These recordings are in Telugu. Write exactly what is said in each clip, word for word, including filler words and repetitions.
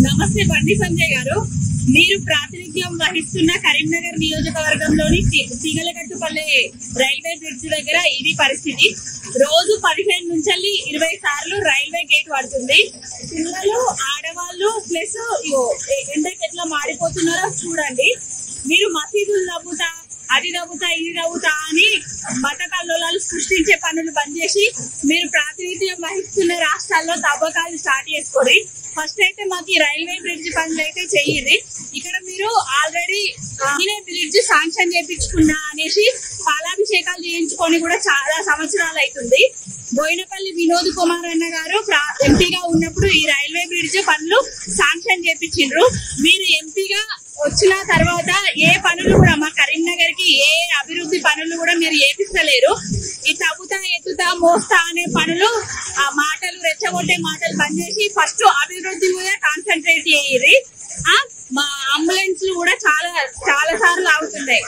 నమస్తే బండి సంజయ్ గారు, మీరు ప్రాతినిధ్యం వహిస్తున్న కరీంనగర్ నియోజకవర్గంలోని తీగలగట్టుపల్లె రైల్వే బ్రిడ్జ్ దగ్గర ఇది పరిస్థితి. రోజు పదిహేను నుంచి ఇరవై సార్లు రైల్వే గేట్ పడుతుంది. పిల్లలు, ఆడవాళ్ళు ప్లస్ ఎండకి ఎట్లా మాడిపోతున్నారో చూడండి. మీరు మసీదులు నవ్వుతా, అది నవ్వుతా, ఇది నవ్వుతా అని మత కల్లోలాలు సృష్టించే పనులు బంద్ చేసి మీరు ప్రాతినిధ్యం వహిస్తున్న రాష్ట్రాల్లో తవ్వకాలు స్టార్ట్ చేసుకోండి. ఫస్ట్ అయితే మాకు ఈ రైల్వే బ్రిడ్జ్ పనులు అయితే చెయ్యి. ఇక్కడ మీరు ఆల్రెడీ నేనే బ్రిడ్జ్ శాంక్షన్ చేయించుకున్నా అనేసి పాలాభిషేకాలు చేయించుకొని కూడా చాలా సంవత్సరాలు అవుతుంది. బోయినపల్లి వినోద్ కుమార్ అన్న గారు ఎంపీగా ఉన్నప్పుడు ఈ రైల్వే బ్రిడ్జ్ పనులు శాంక్షన్ చేయించిండ్రు. మీరు ఎంపీగా వచ్చిన తర్వాత ఏ పనులు కూడా మా కరీంనగర్ కి ఏ అభివృద్ధి పనులు కూడా మీరు చేపిస్తలేరు. ఈ తవ్వుతా, ఎత్తుతా, మోస్తా అనే పనులు, ఆ మాటలు, రెచ్చగొట్టే మాటలు బంద్ చేసి ఫస్ట్ అభివృద్ధి మీద కాన్సన్ట్రేట్ చేయాలి. మా అంబులెన్స్ కూడా చాలా చాలా సార్లు అవుతున్నాయి.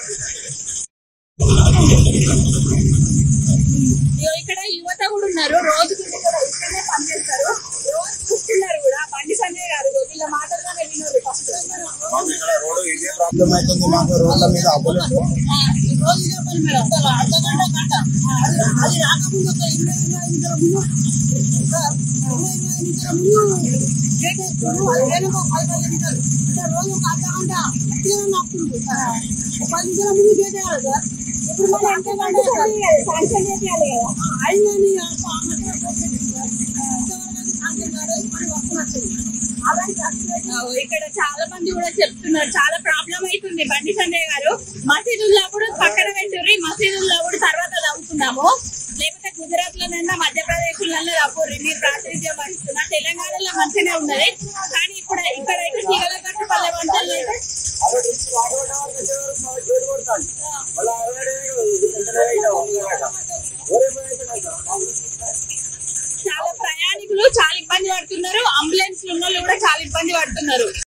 ఇక్కడ యువత కూడా ఉన్నారు, రోజుకి ఇక్కడే పనిచేస్తారు, రోజు చూస్తున్నారు కూడా. బండి సంజయ్ గారు వీళ్ళ మాటల్లోనే వినోదు. ఫస్ట్ రోజు ఇదే పని మేడం, అర్ధ గంట గంట అది రాకముందు ఒక ఇరవై ఇరవై నిమిషాల ముందు ఇరవై ఇరవై నిమిషాల ముందు గేట్ వేసుకున్నాను. అది వేరేమో పది పది నిమిషాలు అంటే రోజు ఒక అర్ధ గంట అట్టిగా నాపుతుంది. పది నిమిషాల ముందు గేట్ వేయాలి సార్. ఇప్పుడు మళ్ళీ అంతే గంట శాంక్షన్ చేయాలి కదా. అయిందని ఇక్కడ చాలా మంది కూడా చెప్తున్నారు, చాలా ప్రాబ్లం అవుతుంది. బండి సంజయ్ గారు మసీదుల్లో కూడా పక్కన పెట్టుర్రి, మసీదుల్లో కూడా తర్వాత తవ్వుతున్నాము, లేకపోతే గుజరాత్ లోనైనా మధ్యప్రదేశ్ లలో తవ్వుర్రి. మీరు ప్రాతినిధ్యం వహిస్తున్నా తెలంగాణలో మంచిగానే ఉన్నది, కానీ ఇప్పుడు ఇక్కడైతే తీగలగట్టుపల్లె వంటలు అయితే చాలా ప్రయాణికులు చాలా ఇబ్బంది పడుతున్నారు. అంబులెన్స్ ఉన్న వాళ్ళు కూడా చాలా ఇబ్బంది పడుతున్నారు.